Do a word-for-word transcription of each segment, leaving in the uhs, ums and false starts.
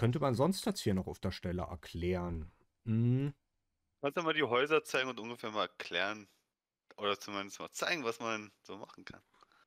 könnte man sonst jetzt hier noch auf der Stelle erklären? Hm, Kannst du mal die Häuser zeigen und ungefähr mal erklären oder zumindest mal zeigen, was man so machen kann?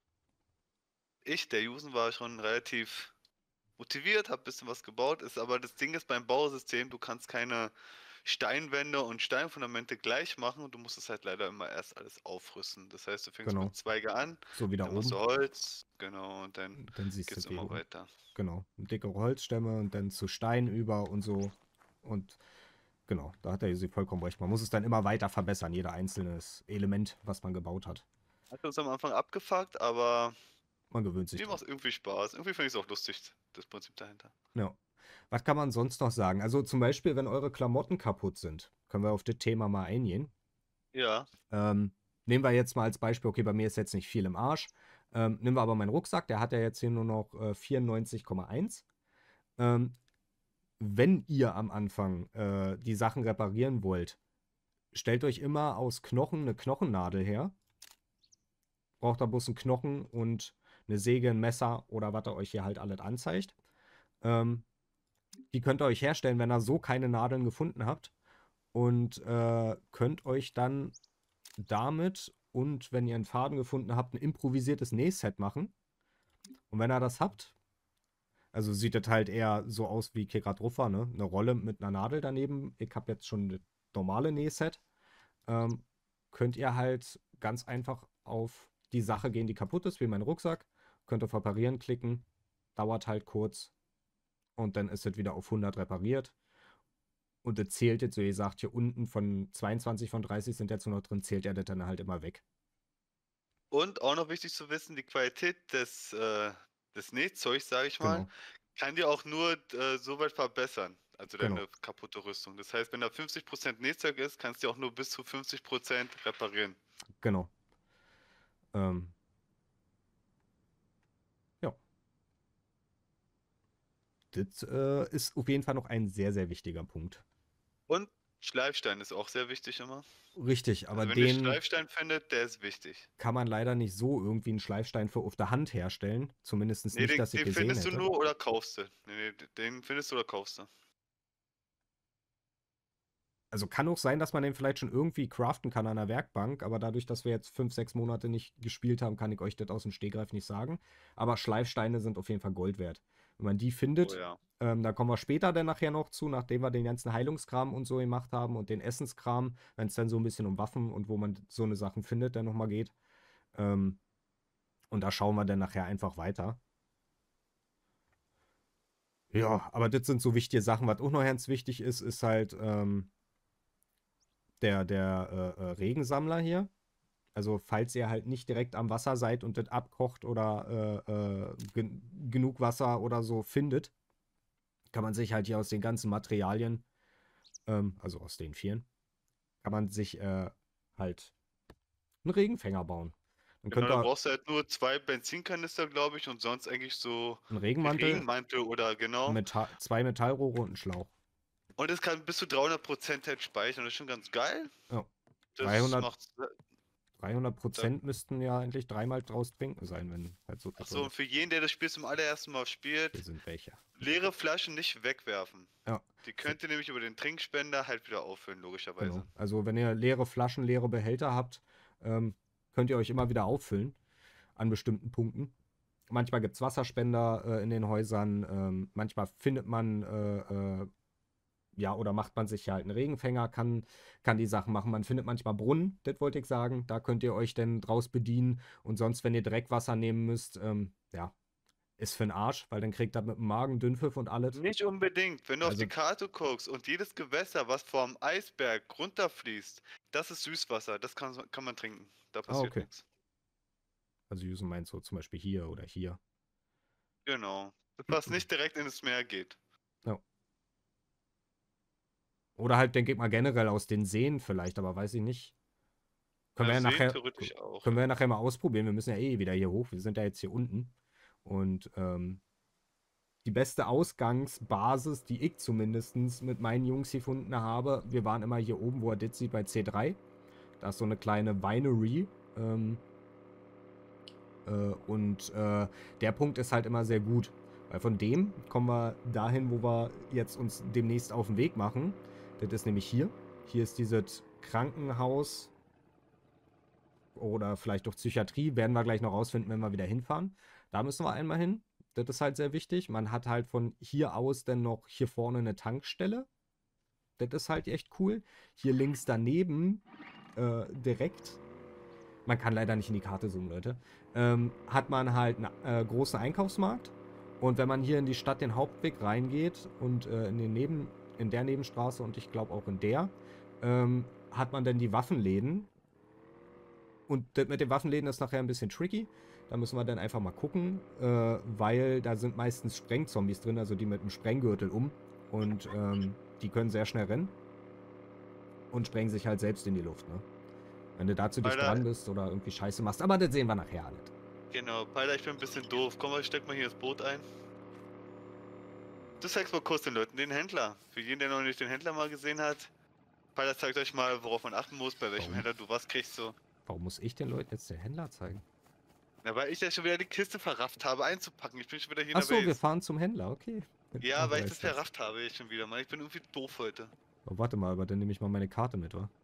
Ich, der Jusen, war schon relativ motiviert, habe ein bisschen was gebaut, ist aber das Ding ist beim Bausystem, du kannst keine Steinwände und Steinfundamente gleich machen und du musst es halt leider immer erst alles aufrüsten. Das heißt, du fängst genau. mit Zweige an, So wie da dann machst du oben. Holz, genau, und dann Dann siehst du geht's die immer oben. weiter. Genau. Dicke Holzstämme und dann zu Stein über und so. Und genau, da hat der Josi vollkommen recht. Man muss es dann immer weiter verbessern, jeder einzelnes Element, was man gebaut hat. Hat uns am Anfang abgefuckt, aber Man gewöhnt sich mir dran. macht irgendwie Spaß. Irgendwie finde ich es auch lustig, das Prinzip dahinter. Ja. Was kann man sonst noch sagen? Also zum Beispiel, wenn eure Klamotten kaputt sind, können wir auf das Thema mal eingehen. Ja, Ähm, nehmen wir jetzt mal als Beispiel, okay, bei mir ist jetzt nicht viel im Arsch. Ähm, nehmen wir aber meinen Rucksack, der hat ja jetzt hier nur noch äh, vierundneunzig Komma eins. Ähm, wenn ihr am Anfang äh, die Sachen reparieren wollt, stellt euch immer aus Knochen eine Knochennadel her. Braucht da bloß einen Knochen und eine Säge, ein Messer oder was er euch hier halt alles anzeigt. Ähm, die könnt ihr euch herstellen, wenn ihr so keine Nadeln gefunden habt. Und äh, könnt euch dann damit und wenn ihr einen Faden gefunden habt, ein improvisiertes Nähset machen. Und wenn ihr das habt, also sieht das halt eher so aus, wie ich hier gerade drauf war, ne? Eine Rolle mit einer Nadel daneben. Ich habe jetzt schon das normale Nähset. Ähm, könnt ihr halt ganz einfach auf die Sache gehen, die kaputt ist, wie mein Rucksack. Könnt auf Reparieren klicken. Dauert halt kurz. Und dann ist es wieder auf hundert repariert. Und es zählt jetzt, so ihr sagt, hier unten von zweiundzwanzig von dreißig sind jetzt nur noch drin, zählt er das dann halt immer weg. und auch noch wichtig zu wissen, die Qualität des, äh, des Nähzeugs, sage ich mal, Genau, kann dir auch nur äh, so weit verbessern, also genau, deine kaputte Rüstung. Das heißt, wenn da fünfzig Prozent Nähzeug ist, kannst du auch nur bis zu fünfzig Prozent reparieren. genau. Ähm, ja, das äh, ist auf jeden Fall noch ein sehr, sehr wichtiger Punkt. Und Schleifstein ist auch sehr wichtig immer. Richtig, aber Also wenn ihr den Schleifstein findet, der ist wichtig. kann man leider nicht so irgendwie einen Schleifstein für auf der Hand herstellen. Zumindest Nee, nicht, den, dass ich den gesehen findest du hätte. nur oder kaufst du. Nee, nee, den findest du oder kaufst du. Also kann auch sein, dass man den vielleicht schon irgendwie craften kann an der Werkbank, aber dadurch, dass wir jetzt fünf, sechs Monate nicht gespielt haben, kann ich euch das aus dem Stegreif nicht sagen. Aber Schleifsteine sind auf jeden Fall Gold wert. Wenn man die Oh findet, ja. ähm, da kommen wir später dann nachher noch zu, nachdem wir den ganzen Heilungskram und so gemacht haben und den Essenskram, wenn es dann so ein bisschen um Waffen und wo man so eine Sachen findet, dann nochmal geht. Ähm, und da schauen wir dann nachher einfach weiter. Ja, aber das sind so wichtige Sachen. Was auch noch ganz wichtig ist, ist halt ähm, der, der äh, äh, Regensammler hier. Also falls ihr halt nicht direkt am Wasser seid und das abkocht oder äh, äh, gen genug Wasser oder so findet, kann man sich halt hier aus den ganzen Materialien, ähm, also aus den vieren, kann man sich äh, halt einen Regenfänger bauen. Dann Genau, könnt du ihr brauchst halt nur zwei Benzinkanister, glaube ich, und sonst eigentlich so einen Regenmantel, Regenmantel oder genau. Metall, zwei Metallrohre und einen Schlauch. Und es kann bis zu dreihundert Prozent halt speichern. Das ist schon ganz geil. Ja, Das dreihundert, macht. dreihundert Da, Prozent müssten ja eigentlich dreimal draus trinken sein, wenn halt so viel achso, drin und ist. für jeden, der das Spiel zum allerersten Mal Hier spielt, sind welche. leere Flaschen nicht wegwerfen. Ja, Die für, könnt ihr nämlich über den Trinkspender halt wieder auffüllen, genau. logischerweise. Also wenn ihr leere Flaschen, leere Behälter habt, ähm, könnt ihr euch immer wieder auffüllen an bestimmten Punkten. Manchmal gibt es Wasserspender äh, in den Häusern, ähm, manchmal findet man, äh, äh, ja, oder macht man sich halt einen Regenfänger, kann, kann die Sachen machen. Man findet manchmal Brunnen, das wollte ich sagen. Da könnt ihr euch dann draus bedienen. Und sonst, wenn ihr Dreckwasser nehmen müsst, ähm, ja, ist für den Arsch, weil dann kriegt ihr mit dem Magen Dünnpfiff und alles. Nicht unbedingt. Wenn du auf die Also, Karte guckst und jedes Gewässer, was vom Eisberg runterfließt, das ist Süßwasser. Das kann, kann man trinken. Da ah, passiert okay. nichts. Also, Jusen meint so zum Beispiel hier oder hier. Genau. Was nicht direkt in das Meer geht. Ja. Oder halt, denke ich mal, generell aus den Seen vielleicht, aber weiß ich nicht. Können wir Ja, ja Seen nachher, theoretisch auch. können wir ja nachher mal ausprobieren. Wir müssen ja eh wieder hier hoch. Wir sind ja jetzt hier unten. Und ähm, die beste Ausgangsbasis, die ich zumindest mit meinen Jungs gefunden habe, wir waren immer hier oben, wo er das sieht, bei C drei. Da ist so eine kleine Winery. Ähm, äh, und äh, der Punkt ist halt immer sehr gut. Weil von dem kommen wir dahin, wo wir jetzt uns demnächst auf den Weg machen. Das ist nämlich hier. Hier ist dieses Krankenhaus oder vielleicht auch Psychiatrie. Werden wir gleich noch rausfinden, wenn wir wieder hinfahren. Da müssen wir einmal hin. Das ist halt sehr wichtig. Man hat halt von hier aus dann noch hier vorne eine Tankstelle. Das ist halt echt cool. Hier links daneben äh, direkt, man kann leider nicht in die Karte zoomen, Leute, ähm, hat man halt einen äh, großen Einkaufsmarkt. Und wenn man hier in die Stadt den Hauptweg reingeht und äh, in, den Neben, in der Nebenstraße und ich glaube auch in der, ähm, hat man dann die Waffenläden. Und das mit den Waffenläden ist nachher ein bisschen tricky. Da müssen wir dann einfach mal gucken, äh, weil da sind meistens Sprengzombies drin, also die mit einem Sprenggürtel um. Und ähm, die können sehr schnell rennen und sprengen sich halt selbst in die Luft, ne? Wenn du dazu dicht dran bist oder irgendwie Scheiße machst. Aber das sehen wir nachher alles. Genau, Peiler, ich bin ein bisschen doof. Komm mal, steck mal hier das Boot ein. Du zeigst mal kurz den Leuten den Händler. Für jeden, der noch nicht den Händler mal gesehen hat. Peiler zeigt euch mal, worauf man achten muss, bei welchem Warum? Händler du was kriegst. So. Warum muss ich den Leuten jetzt den Händler zeigen? Ja, weil ich ja schon wieder die Kiste verrafft habe, einzupacken. Ich bin schon wieder hier Achso, in der wir Base. fahren zum Händler, okay. Ja, Ach, weil ich weiß das verrafft habe ich schon wieder, Mann. Ich bin irgendwie doof heute. Oh, warte mal, aber dann nehme ich mal meine Karte mit, wa?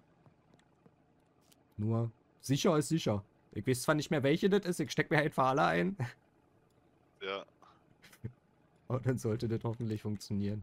Nur, sicher ist sicher. Ich weiß zwar nicht mehr, welche das ist, ich steck mir einfach alle ein. Ja. Aber dann sollte das hoffentlich funktionieren.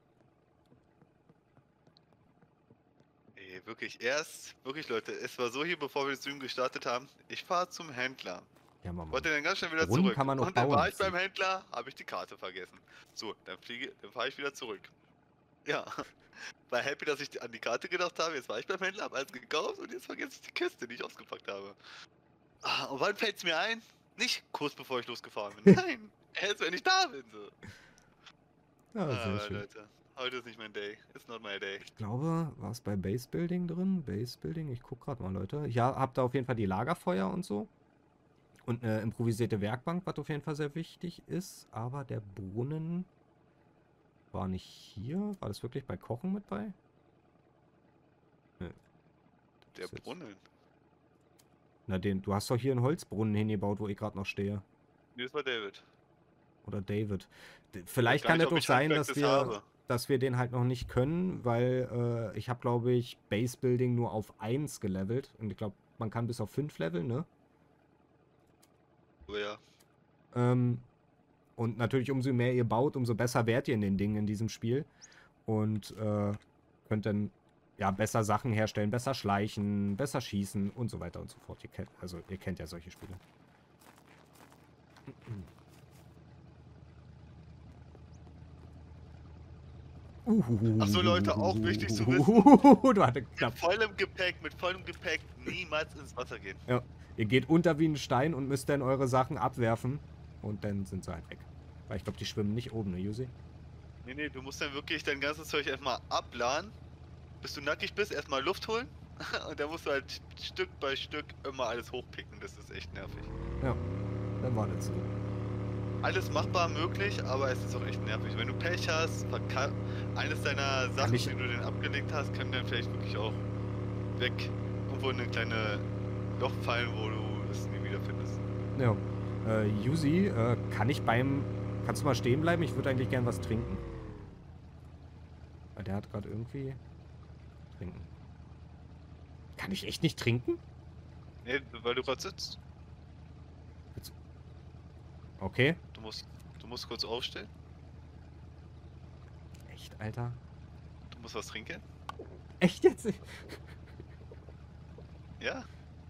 Ey, wirklich, erst, wirklich Leute, es war so hier, bevor wir den Stream gestartet haben, ich fahre zum Händler. Ja, Mama. Wollte dann ganz schnell wieder Brunnen zurück. kann man noch Und dann bauen, war ich das beim Händler, habe ich die Karte vergessen. So, dann fliege, dann fahre ich wieder zurück. Ja, war happy, dass ich an die Karte gedacht habe. Jetzt war ich beim Händler, habe alles gekauft und jetzt vergesse ich die Kiste, die ich ausgepackt habe. Ah, und wann fällt es mir ein? Nicht kurz bevor ich losgefahren bin. Nein, erst wenn ich da bin. So. Ja, sehr Ah, schön. Leute, heute ist nicht mein Day. It's not my day. Ich glaube, war es bei Base Building drin? Base Building, ich guck gerade mal, Leute. Ja, habt ihr auf jeden Fall die Lagerfeuer und so. Und eine improvisierte Werkbank, was auf jeden Fall sehr wichtig ist. Aber der Brunnen war nicht hier. War das wirklich bei Kochen mit bei? Nö. Der Das ist jetzt- Brunnen. Na, den, du hast doch hier einen Holzbrunnen hingebaut, wo ich gerade noch stehe. Nee, das war David. Oder David. D- Vielleicht gar kann nicht, es ob doch ich sein, Handwerk dass das wir, habe. dass wir den halt noch nicht können, weil äh, ich habe, glaube ich, Base Building nur auf eins gelevelt. Und ich glaube, man kann bis auf fünf leveln, ne? Aber ja. Ähm, und natürlich, umso mehr ihr baut, umso besser werdet ihr in den Dingen in diesem Spiel. Und äh, könnt dann ja besser Sachen herstellen, besser schleichen, besser schießen und so weiter und so fort. Ihr kennt, also ihr kennt ja solche Spiele. Ach so, Leute, auch wichtig zu wissen. Du hattest knapp. Mit vollem Gepäck, mit vollem Gepäck niemals ins Wasser gehen. Ja, ihr geht unter wie ein Stein und müsst dann eure Sachen abwerfen. Und dann sind sie halt weg. Weil ich glaube, die schwimmen nicht oben, ne, Yusi? Nee, nee, du musst dann wirklich dein ganzes Zeug erstmal abladen, bis du nackig bist, erstmal Luft holen. Und dann musst du halt Stück bei Stück immer alles hochpicken. Das ist echt nervig. Ja, dann war das so. Alles machbar möglich, aber es ist auch echt nervig. Wenn du Pech hast, verka- eines deiner Sachen, ich- die du dann abgelegt hast, können dann vielleicht wirklich auch weg irgendwo in eine kleine Loch fallen, wo du es nie wieder findest. Ja. Äh, Yusi, äh, kann ich beim... Kannst du mal stehen bleiben? Ich würde eigentlich gern was trinken. Weil der hat gerade irgendwie... Trinken. Kann ich echt nicht trinken? Nee, weil du gerade sitzt. Okay. Du musst, du musst kurz aufstehen. Echt, Alter? Du musst was trinken. Echt jetzt? Ja.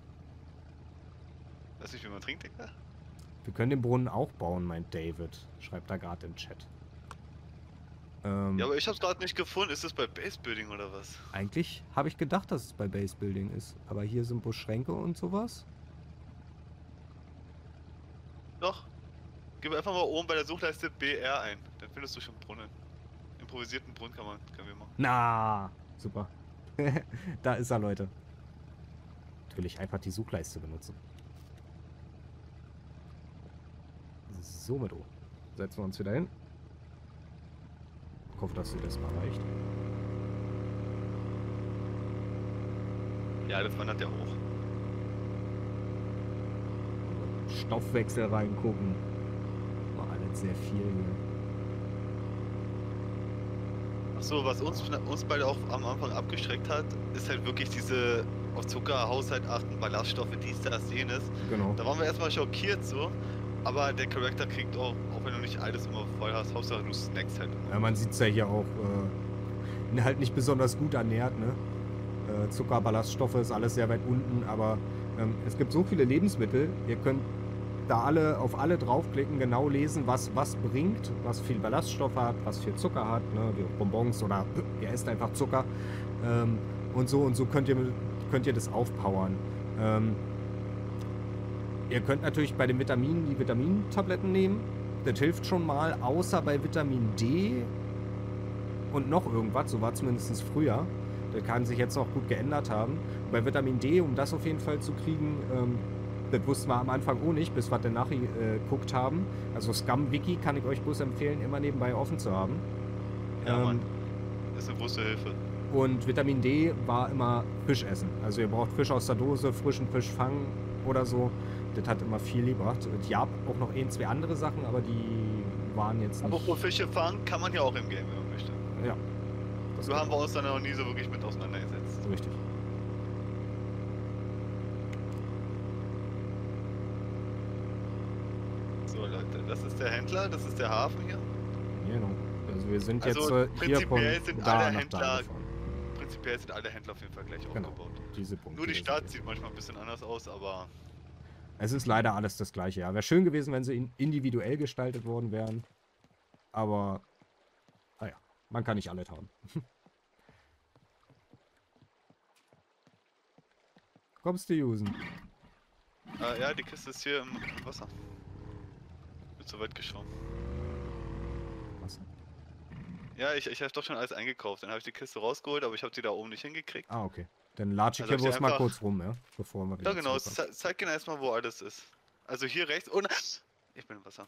Weißt nicht, wie man trinkt, Digga? Wir können den Brunnen auch bauen, meint David. Schreibt da gerade im Chat. Ähm, Ja, aber ich hab's gerade nicht gefunden. Ist das bei Base Building oder was? eigentlich habe ich gedacht, dass es bei Base Building ist. Aber hier sind bloß Schränke und sowas. Doch. Gib einfach mal oben bei der Suchleiste B R ein. Dann findest du schon Brunnen. Improvisierten Brunnen kann man, können wir machen. Na, super. Da ist er, Leute. Natürlich einfach die Suchleiste benutzen. So, mit O. Setzen wir uns wieder hin. Ich hoffe, dass dir das mal reicht. Ja, das wandert ja hoch. Stoffwechsel reingucken. Mal alle echt sehr viel hier. Achso, was uns, uns beide auch am Anfang abgeschreckt hat, ist halt wirklich diese auf Zucker, Haushalt achten, Ballaststoffe, dies, das, jenes. Genau. Da waren wir erstmal schockiert so, aber der Charakter kriegt auch, auch wenn du nicht alles immer voll hast, Hauptsache du snackst halt immer. Ja, man sieht es ja hier auch, äh, halt nicht besonders gut ernährt, ne? Äh, Zucker, Ballaststoffe ist alles sehr weit unten, aber ähm, es gibt so viele Lebensmittel, ihr könnt da alle auf alle draufklicken, genau lesen, was was bringt, was viel Ballaststoffe hat, was viel Zucker hat, ne? Wie Bonbons oder ihr esst einfach Zucker. Ähm, und so und so könnt ihr, könnt ihr das aufpowern. Ähm, ihr könnt natürlich bei den Vitaminen die Vitamintabletten nehmen. Das hilft schon mal, außer bei Vitamin D und noch irgendwas, so war zumindest früher. Das kann sich jetzt noch gut geändert haben. Bei Vitamin D, um das auf jeden Fall zu kriegen, ähm, das wussten wir am Anfang auch nicht, bis wir dann nachgeguckt äh, haben. Also Scum-Wiki kann ich euch bloß empfehlen, immer nebenbei offen zu haben. Ja, ähm, Mann. Das ist eine große Hilfe. Und Vitamin D war immer Fisch essen. Also ihr braucht Fisch aus der Dose, frischen Fisch fangen oder so. Das hat immer viel gebracht. Es gab auch noch ein, zwei andere Sachen, aber die waren jetzt nicht... Aber pro Fische fangen kann man ja auch im Game, wenn man möchte. Ja. Das So haben geht wir uns dann noch nie so wirklich mit auseinandergesetzt. auch. Richtig. So Leute, das ist der Händler, das ist der Hafen hier. Genau. Also wir sind Also jetzt äh, hier von prinzipiell sind da alle nach Händler- da gefahren. Prinzipiell sind alle Händler auf jeden Fall gleich Genau. aufgebaut. Diese Punkte. Nur die hier Stadt sind sieht manchmal ein bisschen anders aus, aber Es ist leider alles das gleiche, ja. Wäre schön gewesen, wenn sie in- individuell gestaltet worden wären. Aber, naja, man kann nicht alles haben. Kommst du, Jusen? äh, ja, die Kiste ist hier im, im Wasser. Wird so weit geschwommen. Was? Ja, ich, ich habe doch schon alles eingekauft. Dann habe ich die Kiste rausgeholt, aber ich habe die da oben nicht hingekriegt. Ah, okay. Dann latsche ich Also hier ich bloß mal einfach- kurz rum, ja? Bevor wir wieder Ja, genau. zurückkommen. Ze zeig ihnen erstmal, wo alles ist. Also hier rechts. Oh, nein. Ich bin im Wasser.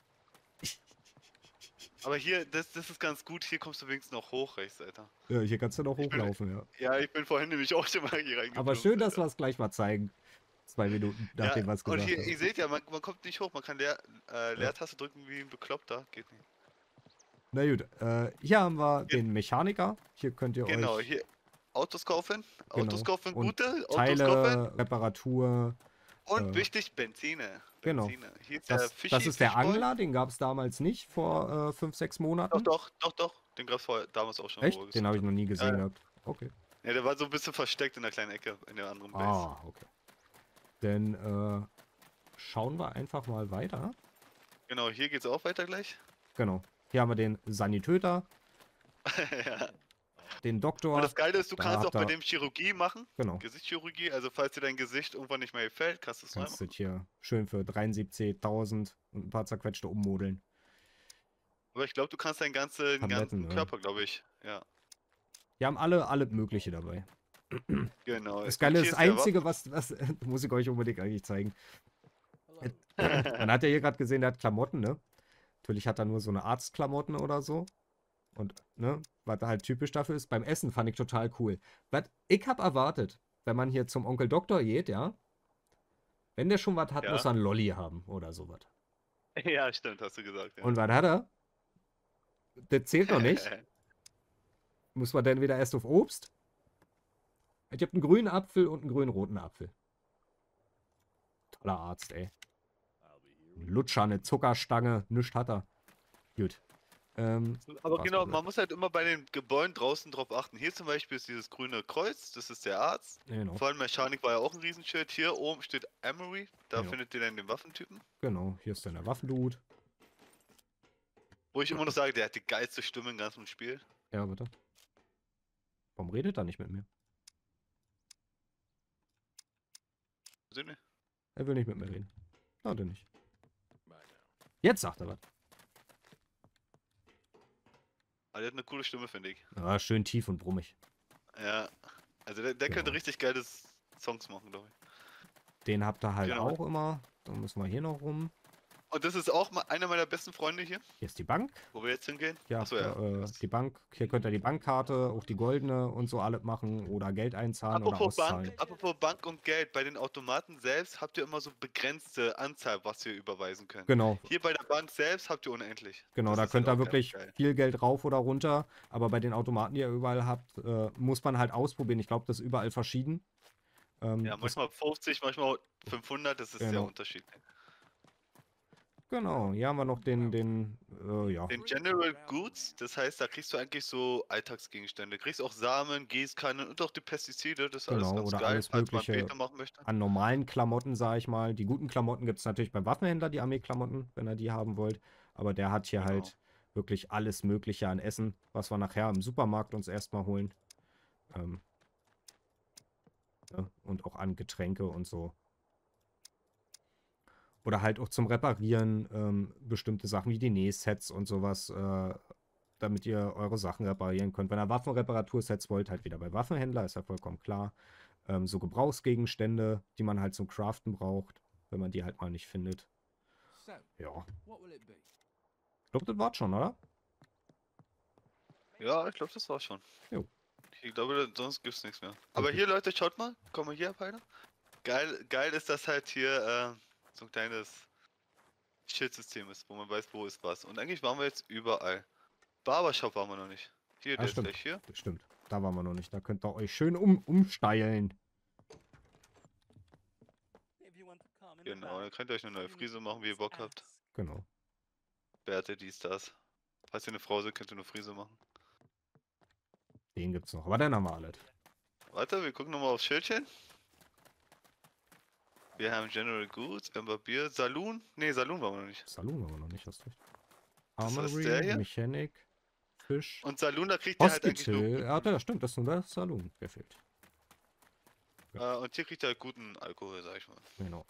Aber hier, das, das ist ganz gut. Hier kommst du wenigstens noch hoch rechts, Alter. Ja, hier kannst du noch Ich bin- hochlaufen, ja. Ja, ich bin vorhin nämlich auch schon mal hier reingeflogen. Aber schön, dass wir es gleich mal zeigen. Zwei Minuten, nachdem wir es Und gesagt hier, haben. ihr seht ja, man, man kommt nicht hoch. Man kann Leer, äh, Leertaste drücken wie ein Bekloppter. Geht nicht. Na gut, äh, hier haben wir den Mechaniker. Hier könnt ihr Genau, euch hier Autos kaufen. Genau. Autos kaufen, Und gute. Autos kaufen. Teile, Reparatur. Und äh, wichtig, Benzine. Genau. Benzine. Hier ist der Das, Fischi, das ist der Fischboy. Angler, den gab es damals nicht, vor äh, fünf, sechs Monaten. Doch, doch, doch, doch. Den gab es vorher damals auch schon. Echt? wo wir Den habe ich gesucht noch nie gesehen Ja, ja. gehabt. Okay. haben. Ja, der war so ein bisschen versteckt in der kleinen Ecke, in der anderen Base. Ah, okay. Dann äh, schauen wir einfach mal weiter. Genau, hier geht's auch weiter gleich. Genau. Hier haben wir den Sanitöter, Ja. den Doktor. Und das Geile ist, du da kannst auch habt bei ihr- dem Chirurgie machen. Genau. Gesichtschirurgie. Also falls dir dein Gesicht irgendwann nicht mehr gefällt, kannst du es neu Kannst du machen. hier schön für dreiundsiebzigtausend und ein paar zerquetschte ummodeln. Aber ich glaube, du kannst deinen ganzen, Tabletten, ganzen ja. Körper, glaube ich. Ja, Wir haben alle, alle mögliche dabei. genau. Das Und Geile, hier das ist der Einzige, was, was muss ich euch unbedingt eigentlich zeigen. Man hat ja hier gerade gesehen, der hat Klamotten, ne? Natürlich hat er nur so eine Arztklamotten oder so. Und, ne, was halt typisch dafür ist, beim Essen fand ich total cool. Was ich hab erwartet, wenn man hier zum Onkel Doktor geht, ja, wenn der schon was hat, Ja. muss er einen Lolli haben oder sowas. Ja, stimmt, hast du gesagt. Ja. Und was hat er? Das zählt noch nicht. Muss man denn wieder erst auf Obst? Ich hab einen grünen Apfel und einen grün-roten Apfel. Toller Arzt, ey. Ein Lutscher, eine Zuckerstange, nichts hat er. Gut. Ähm, Aber Was genau, war das? man muss halt immer bei den Gebäuden draußen drauf achten. Hier zum Beispiel ist dieses grüne Kreuz, das ist der Arzt. genau. Vor allem Mechanik war ja auch ein Riesenschild. Hier oben steht Emery, da Ja. findet ihr dann den Waffentypen. Genau, hier ist dann der Waffendude. Wo ich immer noch sage, der hat die geilste Stimme im ganzen Spiel. Ja, bitte. Warum redet er nicht mit mir? Sinne. Er will nicht mit mir reden. Na, denn nicht. Jetzt sagt er was. Aber der hat eine coole Stimme, finde ich. Ah, schön tief und brummig. Ja. Also der, der Genau. könnte richtig geile Songs machen, glaube ich. Den habt ihr halt Genau. auch immer. Dann müssen wir hier noch rum. Und das ist auch mal einer meiner besten Freunde hier, Hier ist die Bank. wo wir jetzt hingehen. Ja, Achso, ja. äh, die Bank. Hier könnt ihr die Bankkarte, auch die goldene und so alles machen oder Geld einzahlen oder Apropos auszahlen. Bank, apropos Bank und Geld, bei den Automaten selbst habt ihr immer so begrenzte Anzahl, was ihr überweisen könnt. Genau, Hier bei der Bank selbst habt ihr unendlich. genau, Das da ist könnt halt ihr auch wirklich geil. viel Geld rauf oder runter, aber bei den Automaten, die ihr überall habt, äh, muss man halt ausprobieren. Ich glaube, das ist überall verschieden. Ähm, Ja, das, manchmal fünfzig, manchmal fünfhundert, das ist sehr Genau. unterschiedlich. genau, hier haben wir noch den, den, äh, ja, Den General Goods, das heißt, da kriegst du eigentlich so Alltagsgegenstände. Kriegst auch Samen, Gießkannen und auch die Pestizide, das ist alles genau, ganz oder geil, alles falls man Mögliche Beta machen möchte. an normalen Klamotten, sag ich mal. Die guten Klamotten gibt es natürlich beim Waffenhändler, die Armeeklamotten, wenn ihr die haben wollt. Aber der hat hier Genau. halt wirklich alles Mögliche an Essen, was wir nachher im Supermarkt uns erstmal holen. Ähm, ja, und auch an Getränke und so. Oder halt auch zum Reparieren ähm, bestimmte Sachen wie die Nähsets und sowas, äh, damit ihr eure Sachen reparieren könnt. Wenn ihr Waffenreparatursets wollt, halt wieder bei Waffenhändler, ist ja vollkommen klar. Ähm, so Gebrauchsgegenstände, die man halt zum Craften braucht, wenn man die halt mal nicht findet. Ja. Ich glaube, das war's schon, oder? Ja, ich glaube, das war schon. Jo. Ich glaube, sonst gibt's nichts mehr. Aber hier, Leute, schaut mal, komm mal hier, Peiner. Geil, geil ist, dass halt hier äh, so ein kleines Schildsystem ist, wo man weiß, wo ist was. Und eigentlich waren wir jetzt überall. Barbershop waren wir noch nicht. Hier, Ah, der stimmt. ist gleich hier. Das stimmt. Da waren wir noch nicht. Da könnt ihr euch schön um, umsteilen. Genau, da könnt ihr euch eine neue Frise machen, wie ihr Bock habt. Genau. Bärte, dies, das. Falls ihr eine Frau seid, könnt ihr eine Frise machen. Den gibt's noch. Aber dann haben wir alles. Warte, wir gucken nochmal aufs Schildchen. Wir haben General Goods, Ember Beer, Saloon. Ne, Saloon waren wir noch nicht. Saloon haben wir noch nicht, hast recht. Das ist der Armory, hier? Mechanik, Fisch. Und Saloon, da kriegt ihr halt eigentlich nur Hospital. guten, Ja, das stimmt, das ist nur der Saloon. Der fehlt. äh, und hier kriegt ihr halt guten Alkohol, sag ich mal. Genau.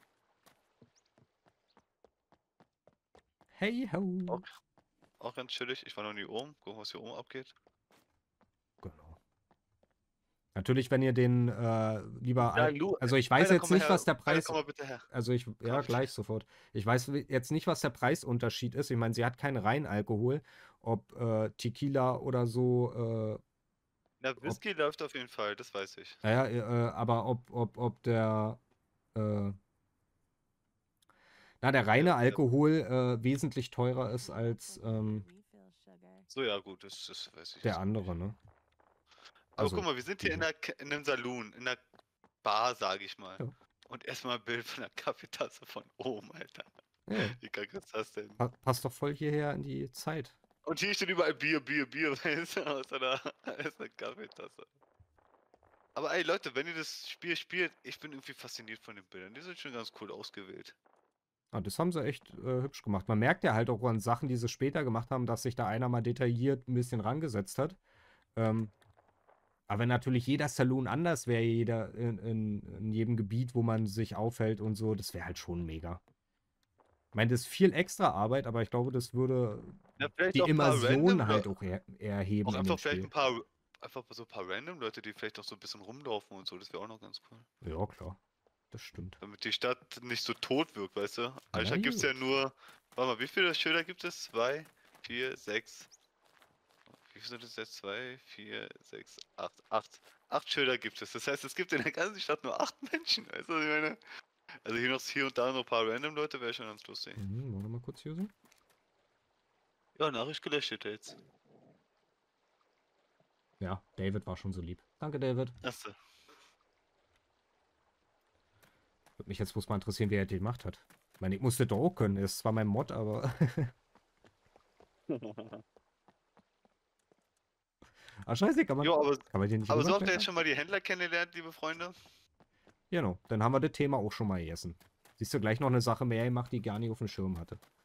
Hey ho. Auch, auch ganz chillig. Ich war noch nie oben. Gucken, was hier oben abgeht. Genau. Natürlich, wenn ihr den äh, lieber. Ja, al- Lu, also ich weiß Alter, jetzt komm mal nicht, her. was der Alter, Preis. komm mal bitte her. Also ich. Ja, bitte. gleich sofort. Ich weiß wi- jetzt nicht, was der Preisunterschied ist. Ich meine, sie hat keinen reinen Alkohol. Ob äh, Tequila oder so. Äh, Na, Whisky läuft auf jeden Fall, das weiß ich. naja, äh, aber ob, ob, ob der. Äh, na, der reine Der- der- Alkohol äh, wesentlich teurer ist als ähm, So, ja, gut, das, das weiß ich. der jetzt andere, nicht. ne? Aber Also, guck mal, wir sind hier in, mhm. der, K- in einem Saloon, in einer Bar, sag ich mal. Ja. Und erstmal ein Bild von einer Kaffeetasse von oben, Alter. Ja, Wie kacke ist das denn? pa- passt doch voll hierher in die Zeit. Und hier steht überall Bier, Bier, Bier, weißt du, aus einer, aus einer Kaffeetasse. Aber ey, Leute, wenn ihr das Spiel spielt, ich bin irgendwie fasziniert von den Bildern. Die sind schon ganz cool ausgewählt. Ah, das haben sie echt äh, hübsch gemacht. Man merkt ja halt auch an Sachen, die sie später gemacht haben, dass sich da einer mal detailliert ein bisschen rangesetzt hat. Ähm, aber wenn natürlich jeder Saloon anders wäre, jeder in, in, in jedem Gebiet, wo man sich aufhält und so, das wäre halt schon mega. Ich meine, das ist viel extra Arbeit, aber ich glaube, das würde Ja, vielleicht die auch ein paar Immersion random halt Le- auch er, erheben Auch in einfach dem vielleicht Spiel. ein paar, einfach so ein paar random Leute, die vielleicht auch so ein bisschen rumlaufen und so, das wäre auch noch ganz cool. Ja, klar. Das stimmt. Damit die Stadt nicht so tot wirkt, weißt du? Na Anstatt gibt es ja gut. nur, warte mal, wie viele Schilder gibt es? Zwei, vier, sechs. Wie viele sind das jetzt? Zwei, vier, sechs, acht, acht. Acht Schilder gibt es. Das heißt, es gibt in der ganzen Stadt nur acht Menschen. Weißt du, was ich meine? Also hier noch hier und da noch ein paar random Leute, wäre schon ganz lustig. Mhm, wollen wir mal kurz hier sehen? Ja, Nachricht gelöscht steht da jetzt. Ja, David war schon so lieb. Danke, David. Achso. Würde mich jetzt bloß mal interessieren, wie er das gemacht hat. Ich meine, ich musste doch auch können. Ist zwar mein Mod, aber. Ah, scheiße, kann man, Jo, aber, kann man den nicht aber so habt ihr rüberklettern? jetzt schon mal die Händler kennengelernt, liebe Freunde. Genau, dann haben wir das Thema auch schon mal gegessen. Siehst du, gleich noch eine Sache mehr gemacht, die ich gar nicht auf dem Schirm hatte.